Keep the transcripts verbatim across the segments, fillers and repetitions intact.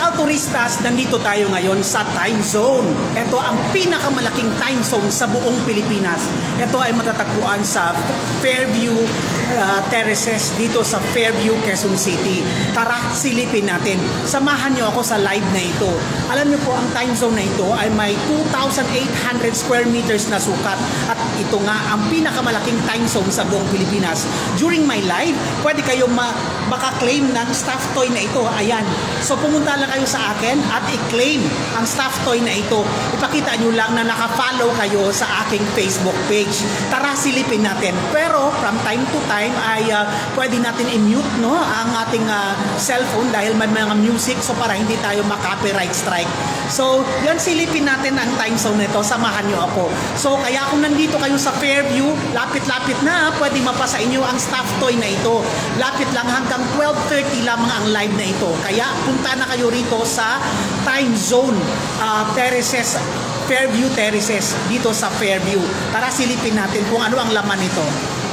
Alturistas, nandito tayo ngayon sa time zone. Ito ang pinakamalaking time zone sa buong Pilipinas. Ito ay matatagpuan sa Fairview uh, Terraces dito sa Fairview, Quezon City. Tara, silipin natin. Samahan niyo ako sa live na ito. Alam niyo po, ang time zone na ito ay may two thousand eight hundred square meters na sukat. At ito nga ang pinakamalaking time zone sa buong Pilipinas. During my live, pwede kayo ma makaklaim ng stuffed toy na ito. Ayan. So pumunta lang kayo sa akin at i-claim ang stuffed toy na ito. Ipakita nyo lang na naka-follow kayo sa aking Facebook page. Tara, silipin natin. Pero from time to time ay uh, pwede natin i-mute, no, ang ating uh, cellphone dahil may mga music, so para hindi tayo ma-copyright strike. So yan, silipin natin ang time zone nito. Samahan nyo ako. So kaya kung nandito kayo sa Fairview, lapit-lapit na, pwede mapasa inyo ang stuffed toy na ito. Lapit lang, hanggang twelve thirty lamang ang live na ito. Kaya punta na kayo rito sa time zone uh, Terraces, Fairview Terraces dito sa Fairview. Tara, silipin natin kung ano ang laman nito.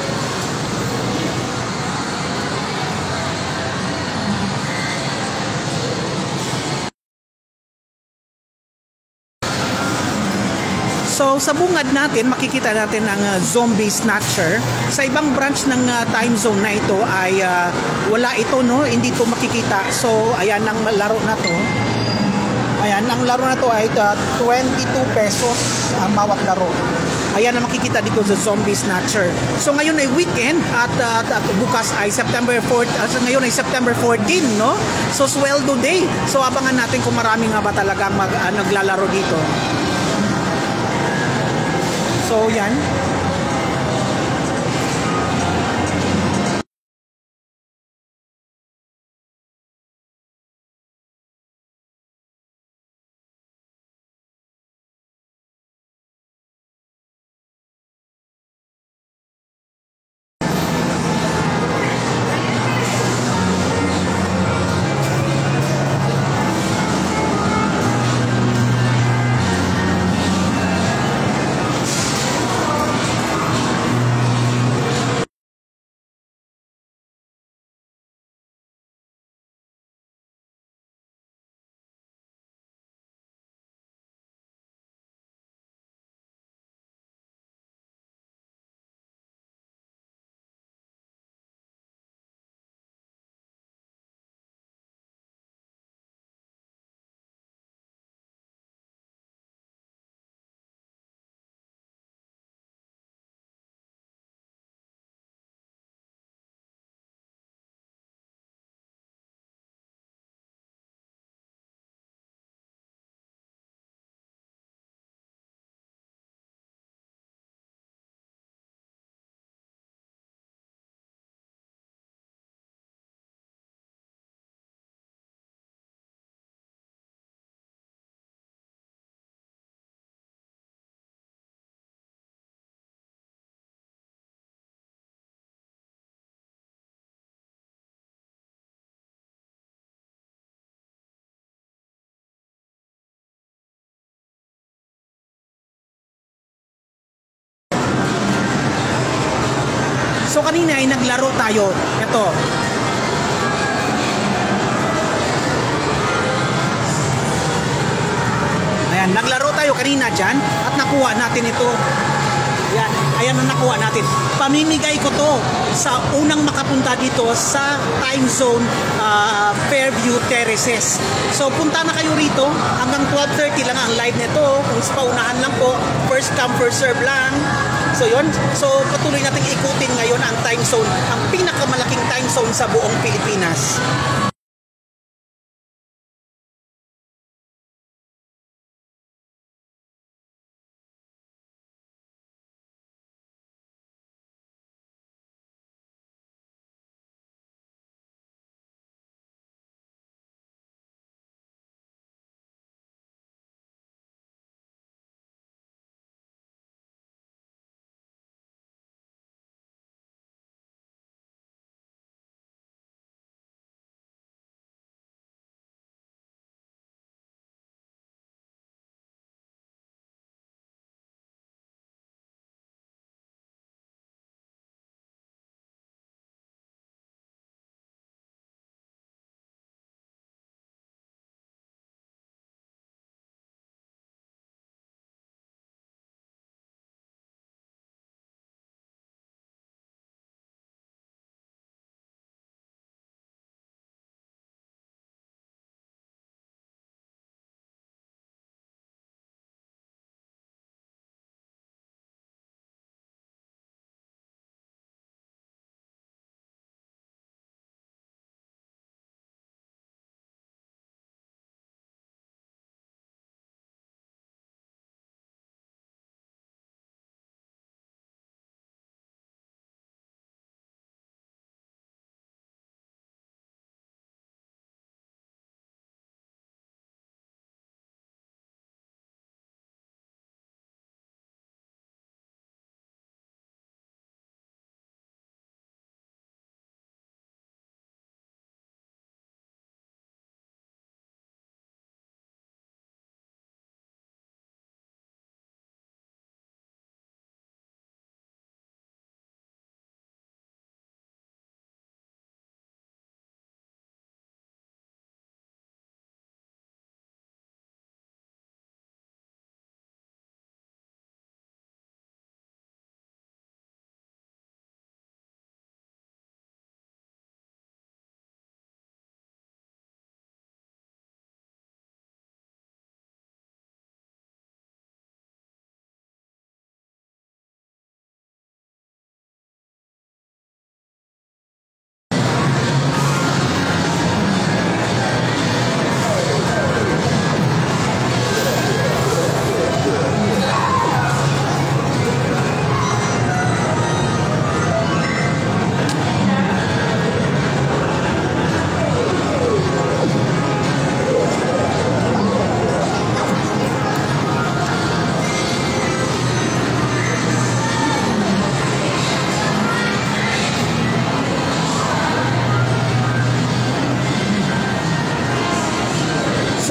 So sa bungad natin, makikita natin ang uh, zombie snatcher. Sa ibang branch ng uh, time zone na ito ay uh, wala ito, no? Hindi ito makikita. So ayan ang laro na to. Ayan, ang laro na to ay uh, twenty-two pesos ang uh, bawat laro. Ayan ang makikita dito sa zombie snatcher. So ngayon ay weekend at, uh, at bukas ay September fourth. Uh, so ngayon ay September fourteen, no? So sweldo day. So abangan natin kung marami nga ba talagang mag, uh, naglalaro dito. So yan. So kanina ay naglaro tayo. Ito. Ayan, naglaro tayo kanina dyan at nakuha natin ito. Ayan, ayan ang nakuha natin. Pamimigay ko to sa unang makapunta dito sa time zone uh, Fairview Terraces. So punta na kayo rito. Hanggang twelve thirty lang ang live nito. Kung paunahan lang po, first come first serve lang. So yun, so patuloy nating ikutin ngayon ang time zone, ang pinakamalaking time zone sa buong Pilipinas.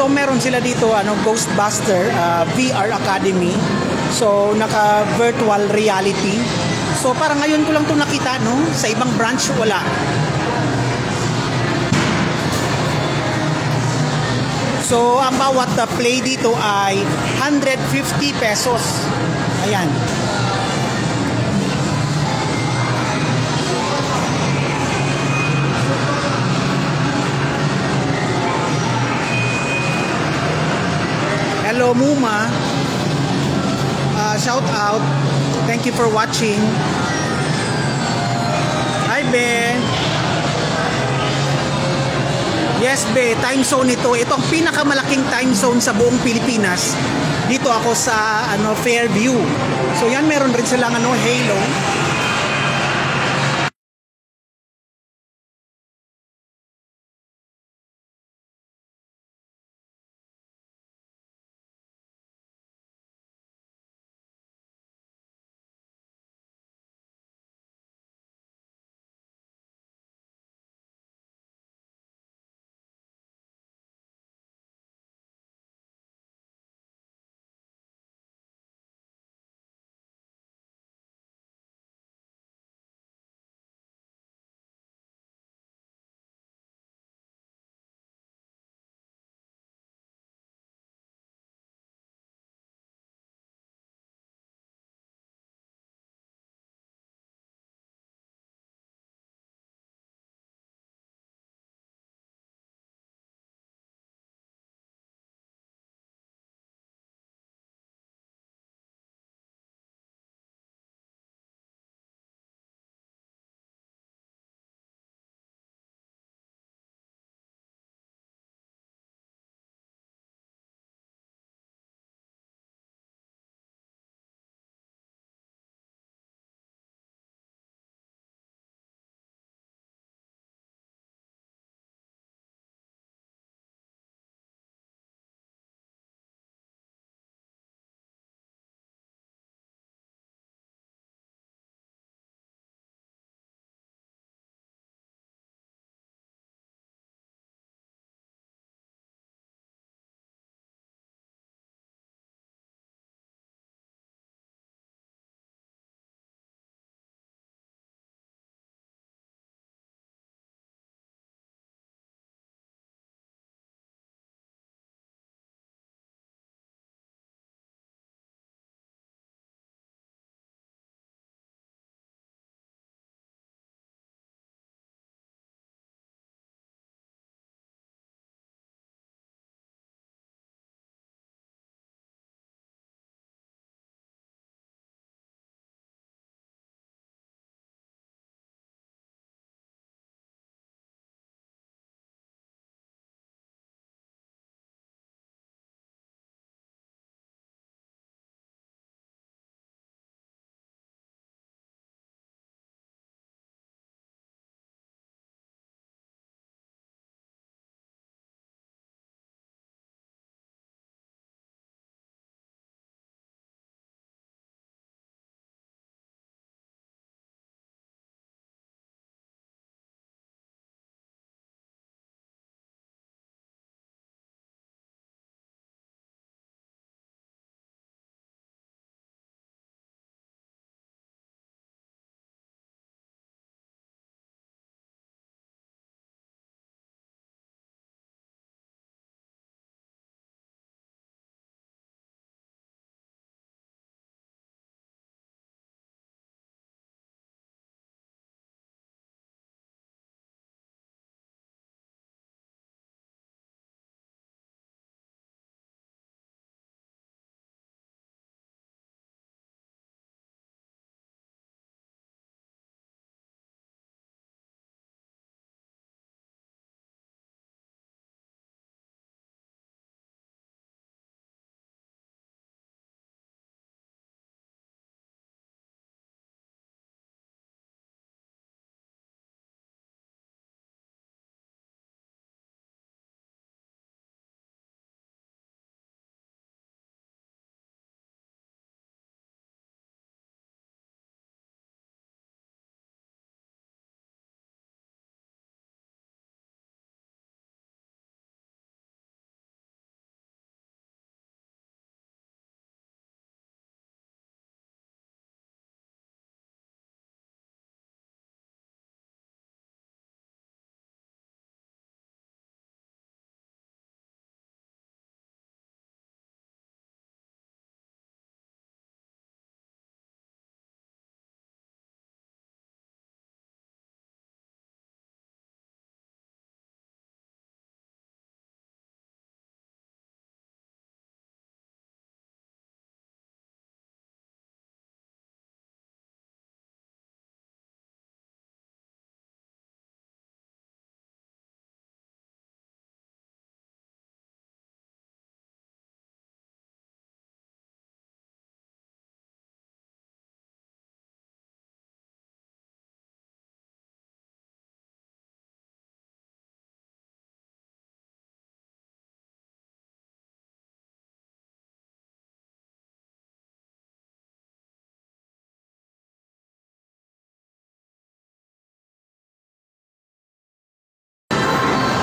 So meron sila dito ano Ghostbuster uh, V R Academy. So naka virtual reality. So parang ngayon ko lang 'to nakita no, sa ibang branch wala. So ang bawat uh, play dito ay one hundred fifty pesos. Ayan. Hello Muma. Uh, shout out. Thank you for watching. Hi Ben. Yes be, time zone ito. Ito ang pinakamalaking time zone sa buong Pilipinas. Dito ako sa ano Fairview. So yan meron rin silang ano Halo.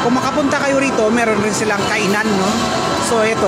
Kung makapunta kayo rito, meron rin silang kainan, no? So ito.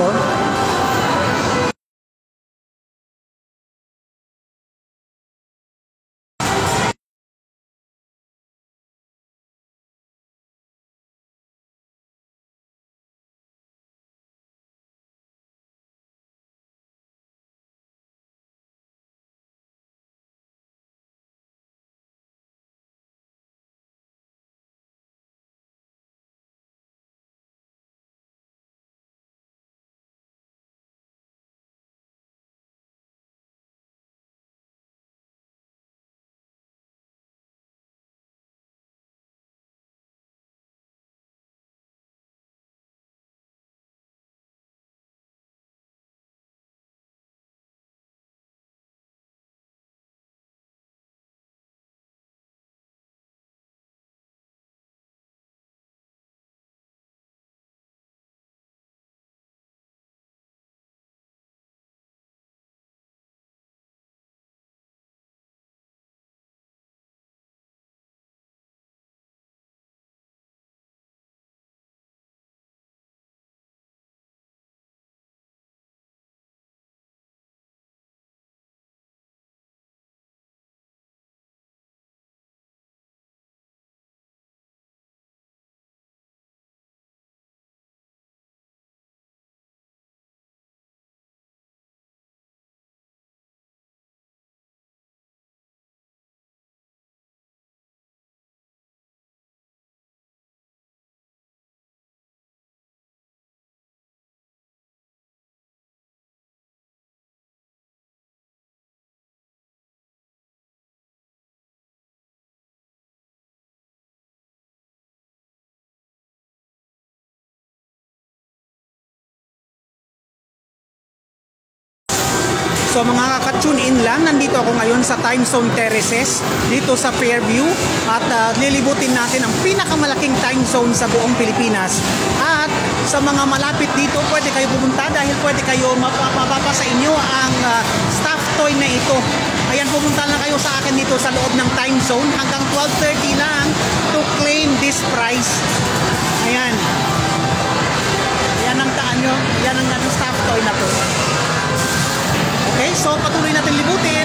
So mga ka-tune in lang, nandito ako ngayon sa Time Zone Terraces dito sa Fairview at uh, lilibutin natin ang pinakamalaking time zone sa buong Pilipinas. At sa mga malapit dito, pwede kayo pumunta dahil pwede kayo mapapapa sa inyo ang uh, staff toy na ito. Ayan, pumunta lang kayo sa akin dito sa loob ng time zone hanggang twelve thirty lang to claim this prize. Ayan. Yan ang taan nyo, yan ang, ang staff toy na to. Okay, so patuloy natin libutin.